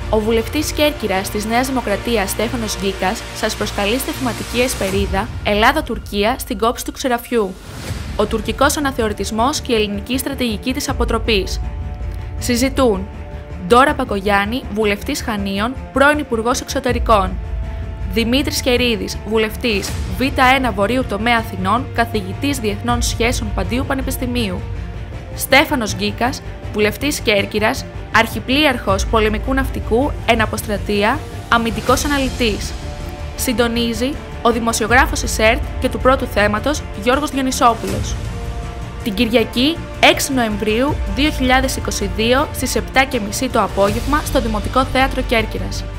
Ο βουλευτής Κέρκυρας της Νέας Δημοκρατίας Στέφανος Γκίκας σας προσκαλεί στη θεματική εσπερίδα Ελλάδα-Τουρκία στην κόψη του Ξεραφιού. Ο τουρκικός αναθεωρητισμός και η ελληνική στρατηγική της αποτροπής. Συζητούν Ντόρα Πακογιάννη, βουλευτής Χανίων, πρώην Υπουργός Εξωτερικών. Δημήτρης Κερίδης, βουλευτής Β1 Βορείου Τομέα Αθηνών, καθηγητής Διεθνών Σχέσεων Παντίου Πανεπιστημίου. Στέφανος Γκίκας, βουλευτής Κέρκυρας, αρχιπλοίαρχος πολεμικού ναυτικού, εναποστρατεία, αμυντικός αναλυτής. Συντονίζει ο δημοσιογράφος της ΕΡΤ και του πρώτου θέματος Γιώργος Διονυσόπουλος. Την Κυριακή 6 Νοεμβρίου 2022 στις 7:30 το απόγευμα στο Δημοτικό Θέατρο Κέρκυρας.